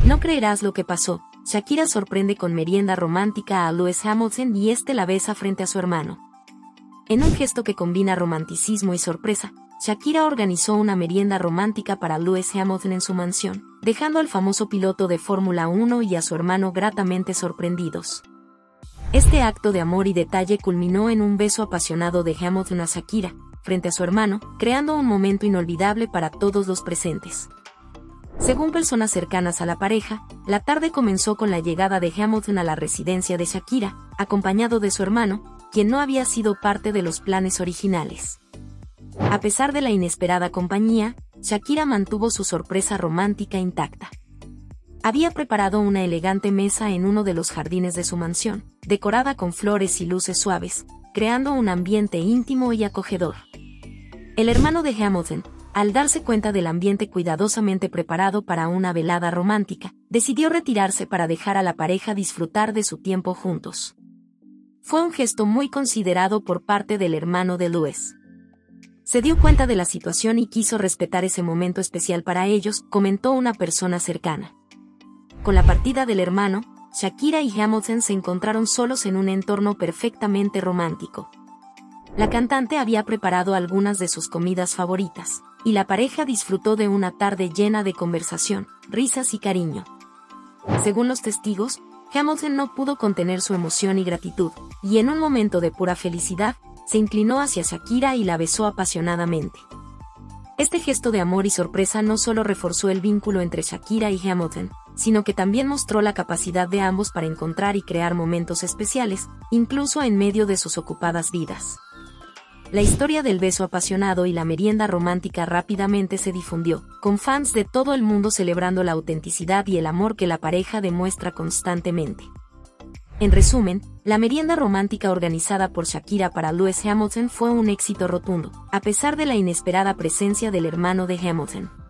No creerás lo que pasó. Shakira sorprende con merienda romántica a Lewis Hamilton y este la besa frente a su hermano. En un gesto que combina romanticismo y sorpresa, Shakira organizó una merienda romántica para Lewis Hamilton en su mansión, dejando al famoso piloto de Fórmula 1 y a su hermano gratamente sorprendidos. Este acto de amor y detalle culminó en un beso apasionado de Hamilton a Shakira, frente a su hermano, creando un momento inolvidable para todos los presentes. Según personas cercanas a la pareja, la tarde comenzó con la llegada de Hamilton a la residencia de Shakira, acompañado de su hermano, quien no había sido parte de los planes originales. A pesar de la inesperada compañía, Shakira mantuvo su sorpresa romántica intacta. Había preparado una elegante mesa en uno de los jardines de su mansión, decorada con flores y luces suaves, creando un ambiente íntimo y acogedor. El hermano de Hamilton, al darse cuenta del ambiente cuidadosamente preparado para una velada romántica, decidió retirarse para dejar a la pareja disfrutar de su tiempo juntos. Fue un gesto muy considerado por parte del hermano de Lewis. Se dio cuenta de la situación y quiso respetar ese momento especial para ellos, comentó una persona cercana. Con la partida del hermano, Shakira y Hamilton se encontraron solos en un entorno perfectamente romántico. La cantante había preparado algunas de sus comidas favoritas, y la pareja disfrutó de una tarde llena de conversación, risas y cariño. Según los testigos, Hamilton no pudo contener su emoción y gratitud, y en un momento de pura felicidad, se inclinó hacia Shakira y la besó apasionadamente. Este gesto de amor y sorpresa no solo reforzó el vínculo entre Shakira y Hamilton, sino que también mostró la capacidad de ambos para encontrar y crear momentos especiales, incluso en medio de sus ocupadas vidas. La historia del beso apasionado y la merienda romántica rápidamente se difundió, con fans de todo el mundo celebrando la autenticidad y el amor que la pareja demuestra constantemente. En resumen, la merienda romántica organizada por Shakira para Lewis Hamilton fue un éxito rotundo, a pesar de la inesperada presencia del hermano de Hamilton.